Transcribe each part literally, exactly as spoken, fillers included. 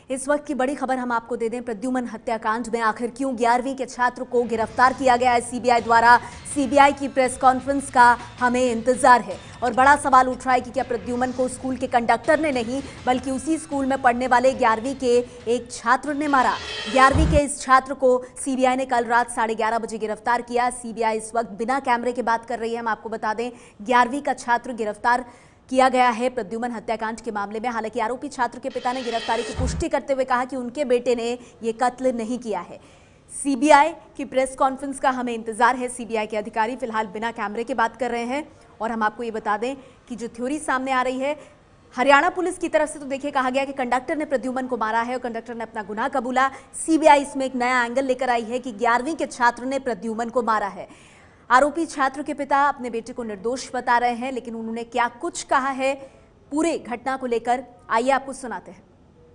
इस वक्त की बड़ी खबर हम आपको दे दें। प्रद्युमन हत्याकांड में आखिर क्यों ग्यारहवीं के छात्र को गिरफ्तार किया गया है सीबीआई द्वारा। सीबीआई की प्रेस कॉन्फ्रेंस का हमें इंतजार है और बड़ा सवाल उठ रहा है कि क्या प्रद्युमन को स्कूल के कंडक्टर ने नहीं बल्कि उसी स्कूल में पढ़ने वाले ग्यारहवीं के एक छात्र ने मारा। ग्यारहवीं के इस छात्र को सीबीआई ने कल रात साढ़े ग्यारह बजे गिरफ्तार किया। सीबीआई इस वक्त बिना कैमरे के बात कर रही है। हम आपको बता दें, ग्यारहवीं का छात्र गिरफ्तार किया गया है प्रद्युमन हत्याकांड के मामले में। हालांकि आरोपी छात्र के पिता ने गिरफ्तारी की पुष्टि करते हुए कहा कि उनके बेटे ने ये कत्ल नहीं किया है। सीबीआई की प्रेस कॉन्फ्रेंस का हमें इंतजार है। सीबीआई के अधिकारी फिलहाल बिना कैमरे के बात कर रहे हैं। और हम आपको ये बता दें कि जो थ्योरी सामने आ रही है, हरियाणा पुलिस की तरफ से तो देखिए कहा गया कि कंडक्टर ने प्रद्युमन को मारा है और कंडक्टर ने अपना गुनाह कबूला। सीबीआई इसमें एक नया एंगल लेकर आई है कि ग्यारहवीं के छात्र ने प्रद्युमन को मारा है। आरोपी छात्र के पिता अपने बेटे को निर्दोष बता रहे हैं, लेकिन उन्होंने क्या कुछ कहा है पूरे घटना को लेकर, आइए आपको सुनाते हैं।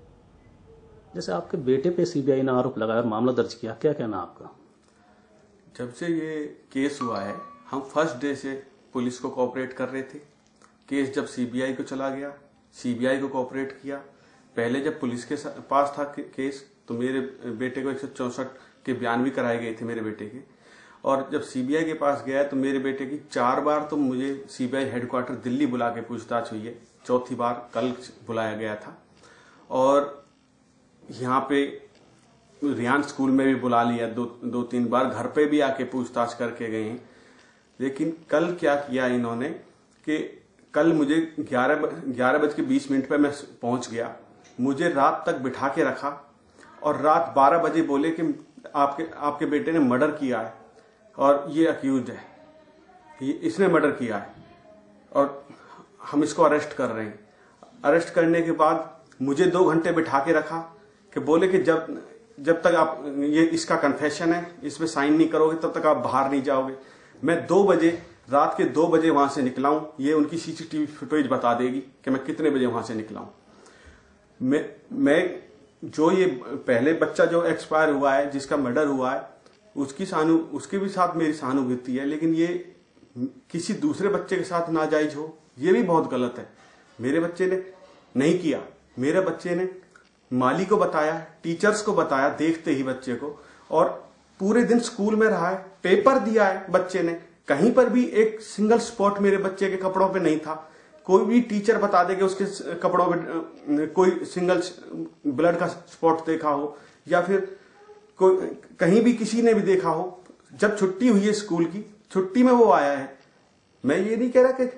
जैसे आपके बेटे पे सीबीआई ने आरोप लगाया और मामला दर्ज किया, क्या कहना आपका? जब से ये केस हुआ है हम फर्स्ट डे से पुलिस को कोऑपरेट कर रहे थे। केस जब सीबीआई को चला गया, सीबीआई को कोऑपरेट किया। पहले जब पुलिस के पास था केस तो मेरे बेटे को एक सौ चौसठ के बयान भी कराए गए थे मेरे बेटे के। और जब सीबीआई के पास गया तो मेरे बेटे की चार बार तो मुझे सीबीआई हेडक्वार्टर दिल्ली बुला के पूछताछ हुई है। चौथी बार कल बुलाया गया था और यहाँ पे रियान स्कूल में भी बुला लिया दो दो तीन बार, घर पे भी आके पूछताछ करके गए हैं। लेकिन कल क्या किया इन्होंने कि कल मुझे ग्यारह ग्यारह बज के बीस मिनट पे मैं पहुंच गया, मुझे रात तक बिठा के रखा और रात बारह बजे बोले कि आपके आपके बेटे ने मर्डर किया है और ये अक्यूज है, ये इसने मर्डर किया है और हम इसको अरेस्ट कर रहे हैं। अरेस्ट करने के बाद मुझे दो घंटे बिठा के रखा कि बोले कि जब जब तक आप ये इसका कन्फेशन है, इसमें साइन नहीं करोगे तब तक आप बाहर नहीं जाओगे। मैं दो बजे रात के दो बजे वहां से निकला हूं, ये उनकी सीसीटीवी फुटेज बता देगी कि मैं कितने बजे वहां से निकला हूं। मैं मैं जो ये पहले बच्चा जो एक्सपायर हुआ है, जिसका मर्डर हुआ है, उसकी सहानु उसके भी साथ मेरी सहानुभूति है, लेकिन ये किसी दूसरे बच्चे के साथ नाजायज हो, ये भी बहुत गलत है। मेरे बच्चे ने नहीं किया, मेरे बच्चे ने माली को बताया, टीचर्स को बताया देखते ही बच्चे को, और पूरे दिन स्कूल में रहा है, पेपर दिया है बच्चे ने। कहीं पर भी एक सिंगल स्पॉट मेरे बच्चे के कपड़ों पे नहीं था। कोई भी टीचर बता दे कि उसके कपड़ों पे कोई सिंगल ब्लड का स्पॉट देखा हो या फिर कोई कहीं भी किसी ने भी देखा हो। जब छुट्टी हुई है स्कूल की, छुट्टी में वो आया है। मैं ये नहीं कह रहा कि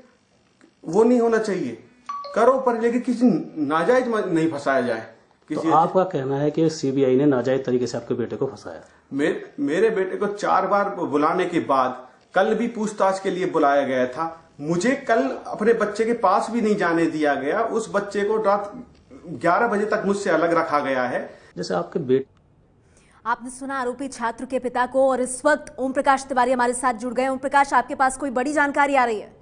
वो नहीं होना चाहिए, करो, पर लेकिन किसी नाजायज नहीं फंसाया जाए। तो आपका कहना है कि सीबीआई ने नाजायज तरीके से आपके बेटे को फंसाया? मेरे मेरे बेटे को चार बार बुलाने के बाद कल भी पूछताछ के लिए बुलाया गया था। मुझे कल अपने बच्चे के पास भी नहीं जाने दिया गया। उस बच्चे को रात ग्यारह बजे तक मुझसे अलग रखा गया है। जैसे आपके बेटे, आपने सुना आरोपी छात्र के पिता को, और इस वक्त ओम प्रकाश तिवारी हमारे साथ जुड़ गए। ओम प्रकाश, आपके पास कोई बड़ी जानकारी आ रही है?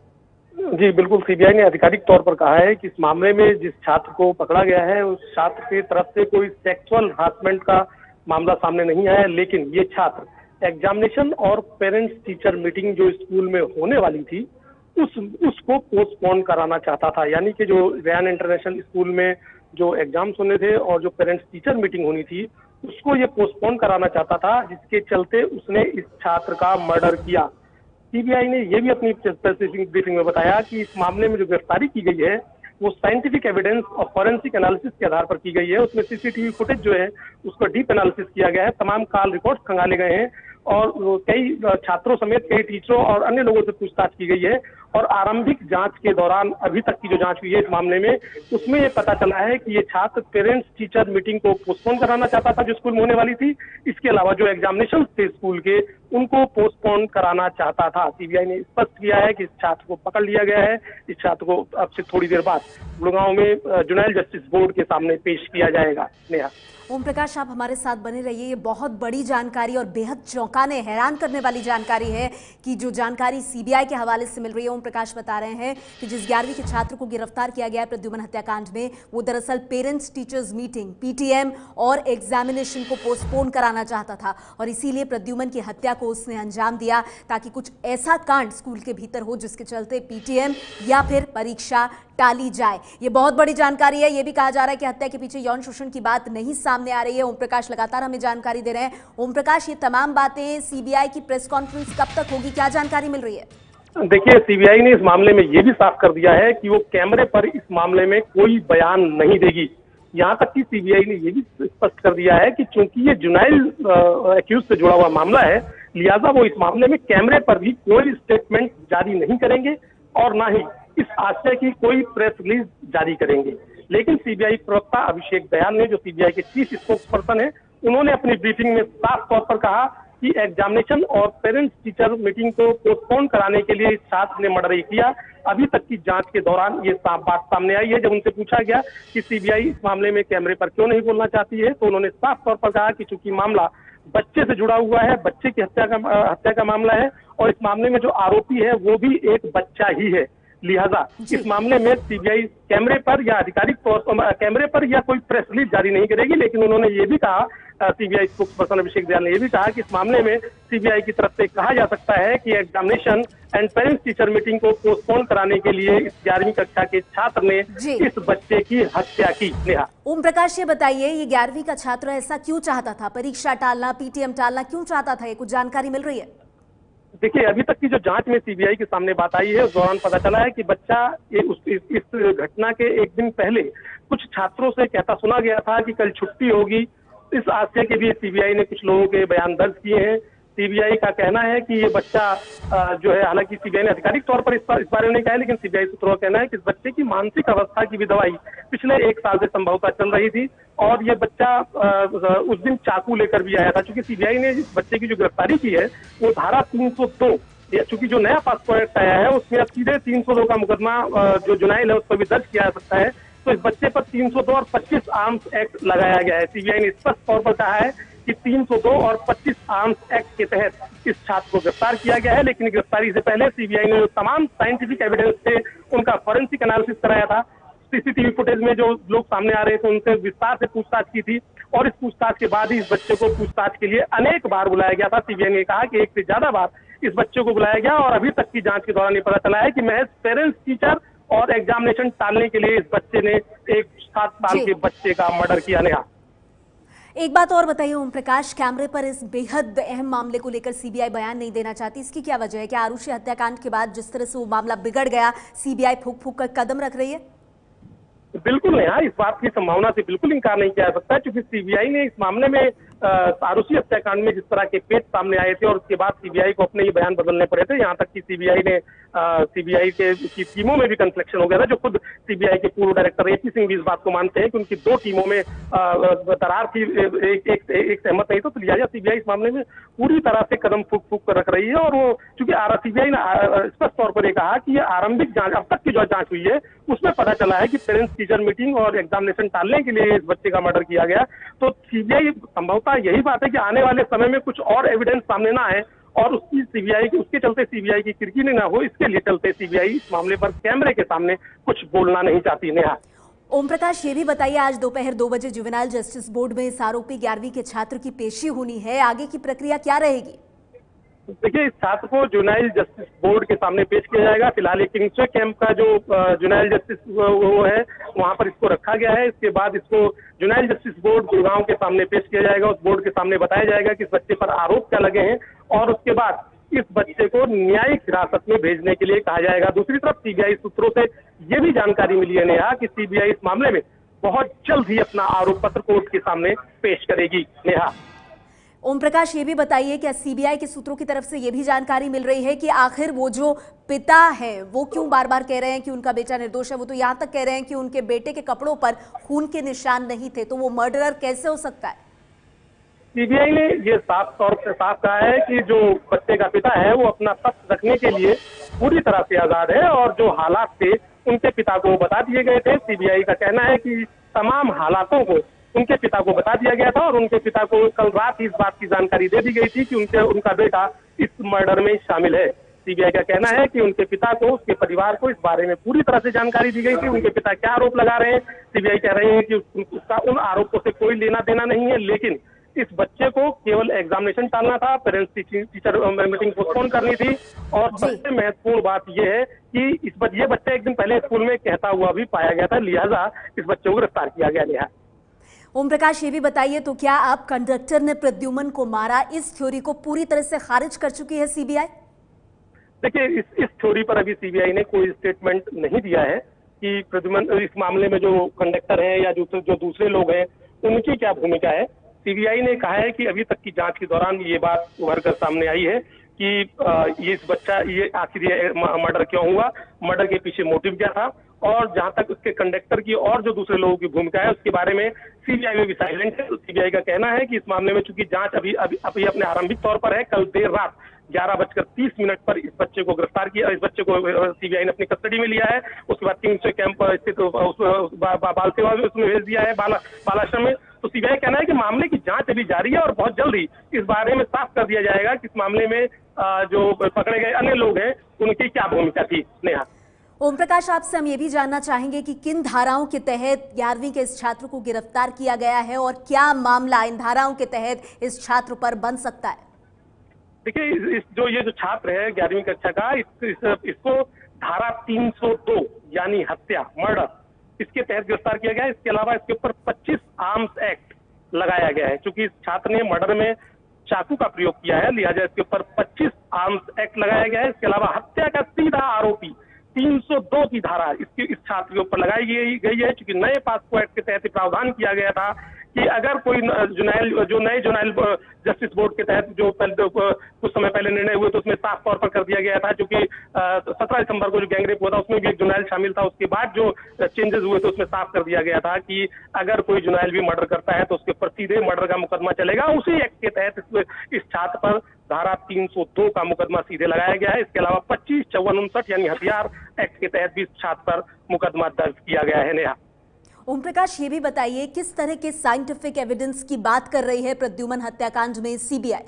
जी बिल्कुल, सीबीआई ने आधिकारिक तौर पर कहा है कि इस मामले में जिस छात्र को पकड़ा गया है उस छात्र की तरफ से कोई सेक्सुअल हरासमेंट का मामला सामने नहीं आया, लेकिन ये छात्र एग्जामिनेशन और पेरेंट्स टीचर मीटिंग जो स्कूल में होने वाली थी उस उसको पोस्टपोन कराना चाहता था। यानी कि जो रियान इंटरनेशनल स्कूल में जो एग्जाम्स होने थे और जो पेरेंट्स टीचर मीटिंग होनी थी उसको ये पोस्टपोन कराना चाहता था, जिसके चलते उसने इस छात्र का मर्डर किया। सीबीआई ने यह भी अपनी स्पेसिफिक ब्रीफिंग में बताया कि इस मामले में जो गिरफ्तारी की गई है वो साइंटिफिक एविडेंस और फॉरेंसिक एनालिसिस के आधार पर की गई है। उसमें सीसीटीवी फुटेज जो है उसको डीप एनालिसिस किया गया है, तमाम कॉल रिकॉर्ड्स खंगाले गए हैं और कई छात्रों समेत कई टीचरों और अन्य लोगों से पूछताछ की गई है। और आरंभिक जांच के दौरान अभी तक की जो जांच हुई है इस मामले में, उसमें ये पता चला है कि ये छात्र पेरेंट्स टीचर मीटिंग को पोस्टपोन कराना चाहता था जो स्कूल में होने वाली थी। इसके अलावा जो एग्जामिनेशन थे स्कूल के उनको पोस्टपोन कराना चाहता था। सीबीआई ने स्पष्ट किया है कि इस छात्र को पकड़ लिया गया है। इस छात्र को अब से थोड़ी देर बाद गुड़गांव में जुनाइल जस्टिस बोर्ड के सामने पेश किया जाएगा। नेहा। ओम प्रकाश, आप हमारे साथ बने रहिए। ये बहुत बड़ी जानकारी और बेहद चौंकाने हैरान करने वाली जानकारी है कि जो जानकारी सीबीआई के हवाले से मिल रही है। ओम ओम प्रकाश बता रहे हैं कि जिस ग्यारहवीं के छात्र को गिरफ्तार किया गया है प्रद्युमन हत्याकांड में, वो दरअसल पेरेंट्स टीचर्स मीटिंग पीटीएम और एग्जामिनेशन को पोस्टपोन कराना चाहता था और इसीलिए प्रद्युमन की हत्या को उसने अंजाम दिया ताकि कुछ ऐसा कांड स्कूल के भीतर हो जिसके चलते पीटीएम या फिर परीक्षा टाली जाए। ये बहुत बड़ी जानकारी है। ये भी कहा जा रहा है कि हत्या के पीछे यौन शोषण की बात नहीं सामने आ रही है। ओम प्रकाश लगातार हमें जानकारी दे रहे हैं। ओम प्रकाश, ये तमाम बातें सीबीआई की प्रेस कॉन्फ्रेंस कब तक होगी, क्या जानकारी मिल रही है? देखिए, सीबीआई ने इस मामले में ये भी साफ कर दिया है कि वो कैमरे पर इस मामले में कोई बयान नहीं देगी। यहाँ तक कि सीबीआई ने ये भी स्पष्ट कर दिया है कि चूंकि ये जुनाइल एक्यूज से जुड़ा हुआ मामला है, लिहाजा वो इस मामले में कैमरे पर भी कोई स्टेटमेंट जारी नहीं करेंगे और ना ही इस आशय की कोई प्रेस रिलीज जारी करेंगे। लेकिन सीबीआई प्रवक्ता अभिषेक दयाल ने, जो सीबीआई के चीफ स्पोक्स पर्सन है, उन्होंने अपनी ब्रीफिंग में साफ तौर पर कहा कि एग्जामिनेशन और पेरेंट्स टीचर मीटिंग को पोस्टपोन कराने के लिए इस छात्र ने मर्डर किया। अभी तक की जांच के दौरान ये साफ बात सामने आई है। जब उनसे पूछा गया कि सीबीआई इस मामले में कैमरे पर क्यों नहीं बोलना चाहती है, तो उन्होंने साफ तौर पर कहा कि चूंकि मामला बच्चे से जुड़ा हुआ है, बच्चे की हत्या का हत्या का मामला है और इस मामले में जो आरोपी है वो भी एक बच्चा ही है, लिहाजा इस मामले में सीबीआई कैमरे पर या आधिकारिक तौर पर कैमरे पर या कोई प्रेस रिलीज जारी नहीं करेगी। लेकिन उन्होंने ये भी कहा, CBI spokesperson Abhishek Dayal ने यह भी कहा कि इस मामले में सीबीआई की तरफ से कहा जा सकता है कि examination and parents teacher meeting को पोस्टपोन कराने के लिए इस ग्यारहवीं कक्षा के छात्र ने इस बच्चे की हत्या की। नेहा, ओम प्रकाश, ये बताइए, ये ग्यारहवीं का छात्र ऐसा क्यों चाहता था? परीक्षा टालना, पीटीएम टालना क्यों चाहता था? ये कुछ जानकारी मिल रही है? देखिए, अभी तक की जो जांच में सीबीआई के सामने बात आई है, उस दौरान पता चला है कि बच्चा उस, इस, इस घटना के एक दिन पहले कुछ छात्रों से कहता सुना गया था कि कल छुट्टी होगी। इस आशय के भी सीबीआई ने कुछ लोगों के बयान दर्ज किए हैं। सीबीआई का कहना है कि ये बच्चा जो है, हालांकि सीबीआई ने आधिकारिक तौर पर इस, इस बारे में नहीं कहा है, लेकिन सीबीआई सूत्रों का कहना है कि इस बच्चे की मानसिक अवस्था की भी दवाई पिछले एक साल से संभवतः चल रही थी और ये बच्चा उस दिन चाकू लेकर भी आया था। चूंकि सीबीआई ने इस बच्चे की जो गिरफ्तारी की है वो धारा तीन सौ दो, चूंकि जो नया पासपोर्ट एक्ट आया है उसमें अब सीधे तीन सौ दो का मुकदमा जो जुनाइल है उस पर भी दर्ज किया जा सकता है। तो इस बच्चे पर तीन सौ दो और पच्चीस आर्म्स एक्ट लगाया गया है। सीबीआई ने स्पष्ट तौर पर कहा है कि तीन सौ दो और पच्चीस आर्म्स एक्ट के तहत इस छात्र को गिरफ्तार किया गया है। लेकिन गिरफ्तारी से पहले सीबीआई ने जो तमाम साइंटिफिक एविडेंस थे उनका फॉरेंसिक एनालिसिस कराया था। सीसीटीवी फुटेज में जो लोग सामने आ रहे थे उनसे विस्तार से पूछताछ की थी और इस पूछताछ के बाद ही इस बच्चे को पूछताछ के लिए अनेक बार बुलाया गया था। सीबीआई ने कहा कि एक से ज्यादा बार इस बच्चे को बुलाया गया और अभी तक की जांच के दौरान ये पता चला है कि महज पेरेंट्स टीचर और एग्जामिनेशन टालने के लिए इस बच्चे ने एक सात साल के बच्चे का मर्डर किया। नेहा, एक बात और बताइए ओम प्रकाश, कैमरे पर इस बेहद अहम मामले को लेकर सीबीआई बयान नहीं देना चाहती, इसकी क्या वजह है? क्या आरुषि हत्याकांड के बाद जिस तरह से वो मामला बिगड़ गया, सीबीआई फूक फूक कर कदम रख रही है? बिल्कुल नहीं, इस बात की संभावना से बिल्कुल इंकार नहीं किया जा सकता, क्योंकि सीबीआई ने इस मामले में आरुषि हत्याकांड में जिस तरह के पेच सामने आए थे और उसके बाद सीबीआई को अपने ये बयान बदलने पड़े थे। यहाँ तक कि सीबीआई ने सीबीआई के की टीमों में भी कन्फ्लिक्शन हो गया था। जो खुद सीबीआई के पूर्व डायरेक्टर एपी सिंह भी इस बात को मानते हैं कि उनकी दो टीमों में दरार थी, एक एक, एक सहमत नहीं तो लिहाजा सीबीआई इस मामले में पूरी तरह से कदम फूक फूक कर रख रही है। और वो चूंकि सीबीआई ने स्पष्ट तौर पर कहा कि ये आरंभिक जांच, अब तक की जो जांच हुई है उसमें पता चला है कि पेरेंट्स टीचर मीटिंग और एग्जामिनेशन टालने के लिए इस बच्चे का मर्डर किया गया। तो सीबीआई संभवतः यही बात है कि आने वाले समय में कुछ और एविडेंस सामने ना आए और उसकी सीबीआई की उसके चलते सीबीआई की किरकिरी ना हो, इसके लिए चलते सीबीआई इस मामले पर कैमरे के सामने कुछ बोलना नहीं चाहती। नेहा, ओम प्रकाश, ये भी बताइए, आज दोपहर दो बजे जुवेनाइल जस्टिस बोर्ड में इस आरोपी ग्यारहवीं के छात्र की पेशी होनी है, आगे की प्रक्रिया क्या रहेगी? देखिए, इस छात्र को जुवेनाइल जस्टिस बोर्ड के सामने पेश किया जाएगा। फिलहाल एक किंग्सवे कैंप का जो जुवेनाइल जस्टिस वो है वहां पर इसको रखा गया है। इसके बाद इसको जुवेनाइल जस्टिस बोर्ड गुड़गांव के सामने पेश किया जाएगा। उस बोर्ड के सामने बताया जाएगा कि इस बच्चे पर आरोप क्या लगे हैं और उसके बाद इस बच्चे को न्यायिक हिरासत में भेजने के लिए कहा जाएगा। दूसरी तरफ सीबीआई सूत्रों से ये भी जानकारी मिली है नेहा कि सीबीआई इस मामले में बहुत जल्द ही अपना आरोप पत्र कोर्ट के सामने पेश करेगी। नेहा, ओम प्रकाश, ये भी बताइए, क्या सीबीआई के सूत्रों की तरफ से ये भी जानकारी मिल रही है कि आखिर वो जो पिता है वो क्यों बार बार कह रहे हैं कि उनका बेटा निर्दोष है? वो तो यहाँ तक कह रहे हैं कि उनके बेटे के कपड़ों पर खून के निशान नहीं थे, तो वो मर्डरर कैसे हो सकता है? सीबीआई ने ये साफ तौर से साफ कहा है कि जो बच्चे का पिता है वो अपना पक्ष रखने के लिए पूरी तरह से आजाद है और जो हालात थे उनके पिता को बता दिए गए थे। सीबीआई का कहना है कि तमाम हालातों को उनके पिता को बता दिया गया था और उनके पिता को कल रात इस बात की जानकारी दे दी गई थी कि उनके उनका बेटा इस मर्डर में शामिल है। सीबीआई का कहना है कि उनके पिता को, उसके परिवार को इस बारे में पूरी तरह से जानकारी दी गई थी। उनके पिता क्या आरोप लगा रहे हैं, सीबीआई कह रहे हैं कि उसका उन आरोपों से कोई लेना देना नहीं है, लेकिन इस बच्चे को केवल एग्जामिनेशन टालना था, पेरेंट्स टीचर मीटिंग पोस्टपोन करनी थी। और सबसे महत्वपूर्ण बात यह है कि इस बच, ये बच्चा एक दिन पहले स्कूल में कहता हुआ भी पाया गया था, लिहाजा इस बच्चे को गिरफ्तार किया गया। नेहा, ओम प्रकाश, ये भी बताइए तो क्या आप कंडक्टर ने प्रद्युमन को मारा इस थ्योरी को पूरी तरह से खारिज कर चुकी है सीबीआई? देखिए, इस इस थ्योरी पर अभी सीबीआई ने कोई स्टेटमेंट नहीं दिया है कि प्रद्युमन, इस मामले में जो कंडक्टर हैं या जो जो दूसरे लोग हैं उनकी क्या भूमिका है। सीबीआई ने कहा है कि अभी तक की जांच के दौरान ये बात उभर कर सामने आई है कि ये इस बच्चा ये आखिर ये मर्डर क्यों हुआ, मर्डर के पीछे मोटिव क्या था, और जहां तक उसके कंडक्टर की और जो दूसरे लोगों की भूमिका है उसके बारे में सीबीआई में भी साइलेंट है। सीबीआई का कहना है कि इस मामले में चूंकि जांच अभी अभी अभी अपने आरंभिक तौर पर है, कल देर रात ग्यारह बजकर तीस मिनट पर इस बच्चे को गिरफ्तार किया, इस बच्चे को सीबीआई ने अपनी कस्टडी में लिया है। उसके बाद किंग्स कैंप स्थित बाल सेवा उसमें भेज दिया है, बाला बालाश्रम में। तो सीबीआई कहना है कि मामले की जांच अभी जारी है और बहुत जल्दी इस बारे में साफ कर दिया जाएगा कि इस मामले में जो पकड़े गए अन्य लोग हैं उनकी क्या भूमिका थी। नेहा, ओम प्रकाश, आपसे हम ये भी जानना चाहेंगे कि किन धाराओं के तहत ग्यारहवीं के इस छात्र को गिरफ्तार किया गया है और क्या मामला इन धाराओं के तहत इस छात्र पर बन सकता है? देखिए, इस जो ये जो छात्र है ग्यारहवीं कक्षा का, इस, इस, इसको धारा तीन सौ दो यानी हत्या, मर्डर, इसके तहत गिरफ्तार किया गया है। इसके अलावा इसके ऊपर पच्चीस आर्म्स एक्ट लगाया गया है। चूंकि इस छात्र ने मर्डर में चाकू का प्रयोग किया है, लिहाजा इसके ऊपर पच्चीस आर्म्स एक्ट लगाया गया है। इसके अलावा हत्या का सीधा आरोपी तीन सौ दो की धारा इसके इस छात्र के ऊपर लगाई गई है। चूंकि नए पास्को एक्ट के तहत प्रावधान किया गया था कि अगर कोई जुनाइल जो नए जुनाइल जस्टिस बोर्ड के तहत जो कुछ समय पहले निर्णय हुए तो उसमें साफ तौर पर कर दिया गया था, क्योंकि सत्रह दिसंबर को जो गैंगरेप हुआ था उसमें भी एक जुनाइल शामिल था। उसके बाद जो चेंजेस हुए थे उसमें साफ कर दिया गया था कि अगर कोई जुनाइल भी मर्डर करता है तो उसके ऊपर सीधे मर्डर का मुकदमा चलेगा। उसी एक्ट के तहत इस छात्र पर धारा तीन सौ दो का मुकदमा सीधे लगाया गया है। इसके अलावा पच्चीस चौवन उनसठ यानी हथियार एक्ट के तहत भी इस छात्र पर मुकदमा दर्ज किया गया है। नेहा, ओम प्रकाश, ये भी बताइए किस तरह के साइंटिफिक एविडेंस की बात कर रही है प्रद्युमन हत्याकांड में सीबीआई?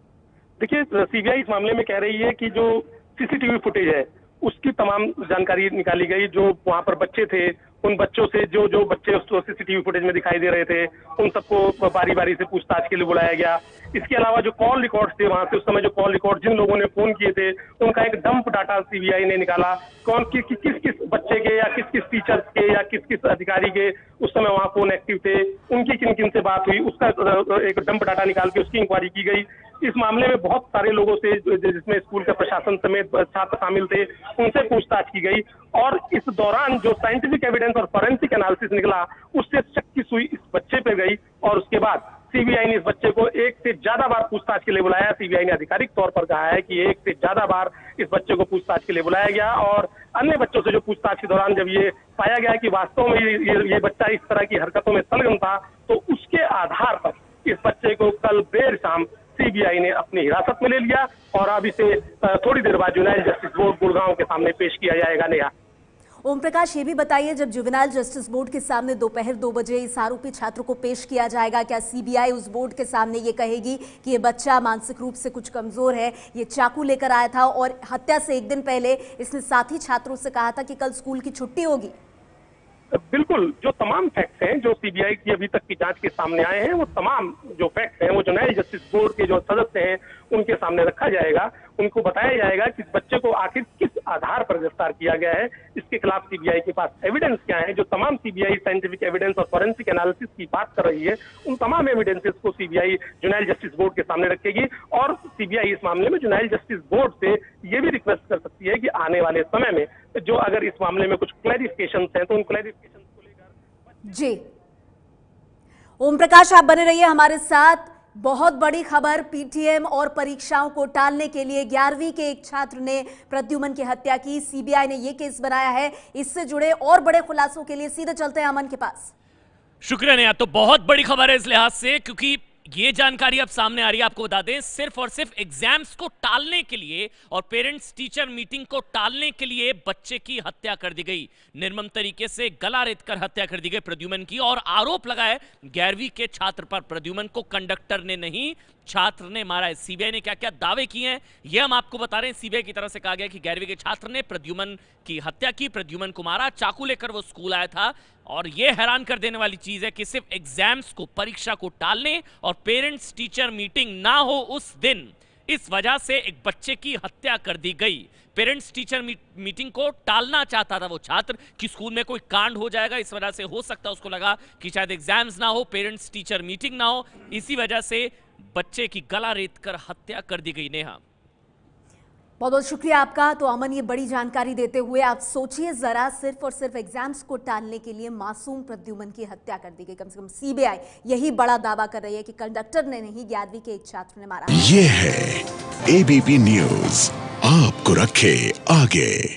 देखिए, सीबीआई इस मामले में कह रही है कि जो सीसीटीवी फुटेज है उसकी तमाम जानकारी निकाली गई। जो वहां पर बच्चे थे, उन बच्चों से जो जो बच्चे उस सीसीटीवी फुटेज में दिखाई दे रहे थे उन सबको बारी बारी से पूछताछ के लिए बुलाया गया। इसके अलावा जो कॉल रिकॉर्ड थे वहां से उस समय जो कॉल रिकॉर्ड जिन लोगों ने फोन किए थे उनका एक डंप डाटा सीबीआई ने निकाला। कौन कि, कि, किस किस बच्चे के या किस किस टीचर के या किस किस अधिकारी के उस समय वहां फोन एक्टिव थे, उनकी किन किन से बात हुई, उसका एक डंप डाटा निकाल के उसकी इंक्वायरी की गई। इस मामले में बहुत सारे लोगों से जिसमें स्कूल का प्रशासन समेत छात्र शामिल थे उनसे पूछताछ की गई और इस दौरान जो साइंटिफिक एविडेंस और फॉरेंसिक एनालिसिस निकला उससे शक की सुई इस बच्चे पे गई और उसके बाद सीबीआई ने इस बच्चे को एक से ज्यादा बार पूछताछ के लिए बुलाया। सीबीआई ने आधिकारिक तौर पर कहा है कि एक से ज्यादा बार इस बच्चे को पूछताछ के लिए बुलाया गया और अन्य बच्चों से जो पूछताछ के दौरान जब ये पाया गया कि वास्तव में ये, ये, ये बच्चा इस तरह की हरकतों में संलग्न था तो उसके आधार पर इस बच्चे को कल देर शाम सीबीआई ने अपनी हिरासत में ले लिया और अब इसे थोड़ी देर बाद जुवेनाइल जस्टिस बोर्ड गुड़गांव के सामने पेश किया जाएगा। नेहा, ओम प्रकाश, ये भी बताइए जब जुवेनाइल जस्टिस बोर्ड के सामने दोपहर दो बजे इस आरोपी छात्र को पेश किया जाएगा, क्या सीबीआई उस बोर्ड के सामने ये कहेगी कि ये बच्चा मानसिक रूप से कुछ कमजोर है, ये चाकू लेकर आया था और हत्या से एक दिन पहले इसने साथी छात्रों से कहा था कि कल स्कूल की छुट्टी होगी? बिल्कुल, जो तमाम फैक्ट्स हैं जो सीबीआई की अभी तक की जांच के सामने आए हैं वो तमाम जो फैक्ट्स हैं वो जुवेनाइल जस्टिस बोर्ड के जो सदस्य हैं उनके सामने रखा जाएगा। उनको बताया जाएगा कि इस बच्चे को आखिर किस आधार पर गिरफ्तार किया गया है, इसके खिलाफ सीबीआई के पास एविडेंस क्या है। जो तमाम सीबीआई साइंटिफिक एविडेंस और फॉरेंसिक एनालिसिस की बात कर रही है उन तमाम एविडेंसेस को सीबीआई जुवेनाइल जस्टिस बोर्ड के सामने रखेगी और सीबीआई इस मामले में जुवेनाइल जस्टिस बोर्ड से ये भी रिक्वेस्ट कर सकती है कि आने वाले समय में जो अगर इस मामले में कुछ क्लैरिफिकेशन हैं तो उन क्लैरिफिकेशन को लेकर। जी, ओम प्रकाश, आप बने रहिए हमारे साथ। बहुत बड़ी खबर, पीटीएम और परीक्षाओं को टालने के लिए ग्यारहवीं के एक छात्र ने प्रद्युमन की हत्या की। सीबीआई ने यह केस बनाया है। इससे जुड़े और बड़े खुलासों के लिए सीधे चलते हैं अमन के पास। शुक्रिया नेहा। तो बहुत बड़ी खबर है इस लिहाज से क्योंकि ये जानकारी अब सामने आ रही है। आपको बता दें, सिर्फ और सिर्फ एग्जाम्स को टालने के लिए और पेरेंट्स टीचर मीटिंग को टालने के लिए बच्चे की हत्या कर दी गई। निर्मम तरीके से गला रेतकर हत्या कर दी गई प्रद्युमन की, और आरोप लगाए ग्यारहवीं के छात्र पर। प्रद्युमन को कंडक्टर ने नहीं, छात्र ने मारा है। सीबीआई ने क्या क्या दावे किए हैं यह हम आपको बता रहे हैं। सीबीआई की तरफ से कहा गया कि ग्यारहवीं के छात्र ने प्रद्युमन की हत्या की, प्रद्युमन को मारा, चाकू लेकर वो स्कूल आया था। और यह हैरान कर देने वाली चीज है कि सिर्फ एग्जाम्स को, परीक्षा को टालने और पेरेंट्स टीचर मीटिंग ना हो उस दिन, इस वजह से एक बच्चे की हत्या कर दी गई। पेरेंट्स टीचर मीटिंग को टालना चाहता था वो छात्र कि स्कूल में कोई कांड हो जाएगा, इस वजह से हो सकता है उसको लगा कि शायद एग्जाम्स ना हो, पेरेंट्स टीचर मीटिंग ना हो, इसी वजह से बच्चे की गला रेत कर हत्या कर दी गई। नेहा, बहुत बहुत शुक्रिया आपका। तो अमन, ये बड़ी जानकारी देते हुए आप सोचिए जरा, सिर्फ और सिर्फ एग्जाम्स को टालने के लिए मासूम प्रद्युमन की हत्या कर दी गई। कम से कम सीबीआई यही बड़ा दावा कर रही है कि कंडक्टर ने नहीं, ग्यारहवीं के एक छात्र ने मारा। ये है एबीपी न्यूज, आपको रखे आगे।